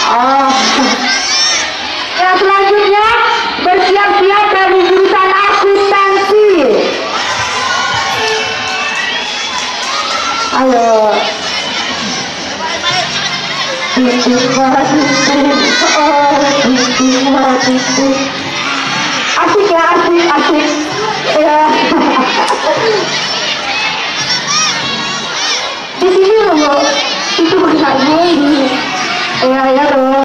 Oh. Yang selanjutnya bersiap-siap dari jurusan akuntansi. Ayo. Asik ya, asik. Ya. Di sini loh, itu bukan gue. Ya, ya loh.